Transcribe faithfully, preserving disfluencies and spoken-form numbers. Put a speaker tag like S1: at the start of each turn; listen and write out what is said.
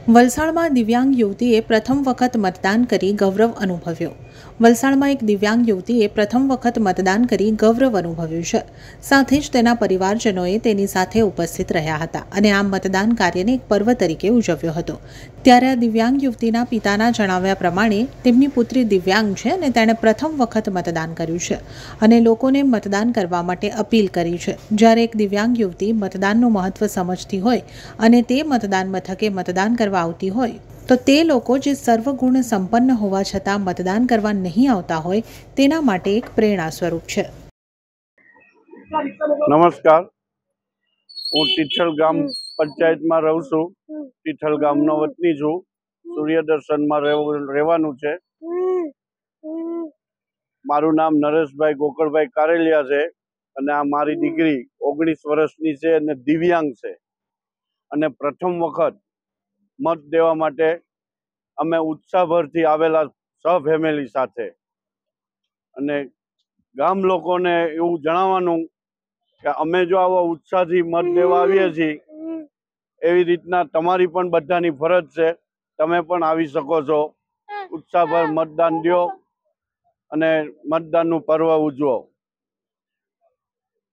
S1: વલસાડમાં દિવ્યાંગ યુવતીએ પ્રથમ વખત મતદાન કરી ગૌરવ અનુભવ્યો. વલસાડમાં એક દિવ્યાંગ યુવતીએ પ્રથમ વખત મતદાન કરી ગૌરવ અનુભવ્યું છે. સાથે જ તેના પરિવારજનોએ તેની સાથે ઉપસ્થિત રહ્યા હતા અને આ મતદાન કાર્યને એક પર્વ તરીકે ઉજવ્યો હતો. ત્યારે આ દિવ્યાંગ યુવતીના પિતાના જણાવ્યા પ્રમાણે તેમની પુત્રી દિવ્યાંગ છે અને તેણે પ્રથમ વખત મતદાન કર્યું છે અને લોકોને મતદાન કરવા માટે અપીલ કરી છે. જ્યારે એક દિવ્યાંગ યુવતી મતદાનનું મહત્વ સમજતી હોય અને તે મતદાન મથકે મતદાન કરવા આવતી હોય તો તે લોકો જે સર્વગુણ સંપન્ન હોવા છતાં મતદાન કરવા નહીં આવતા હોય તેના માટે એક પ્રેરણા સ્વરૂપ છે.
S2: નમસ્કાર, હું ટીઠલ ગામ પંચાયતમાં રહું છું. ટીઠલ ગામનો વતની છું. સૂર્યદર્શનમાં રહેવાનું છે. મારું નામ નરેશભાઈ ગોકળભાઈ કારેલિયા છે અને આ મારી દીકરી ઓગણીસ વર્ષની છે અને દિવ્યાંગ છે અને પ્રથમ વખત મત દેવા માટે અમે ઉત્સાહભરથી આવેલા સહ ફેમિલી સાથે. અને ગામ લોકોને એવું જણાવવાનું કે અમે જો આવા ઉત્સાહથી મત દેવા આવીએ છીએ એવી રીતના તમારી પણ બધાની ફરજ છે. તમે પણ આવી શકો છો. ઉત્સાહભર મતદાન દો અને મતદાનનું પર્વ ઉજવો.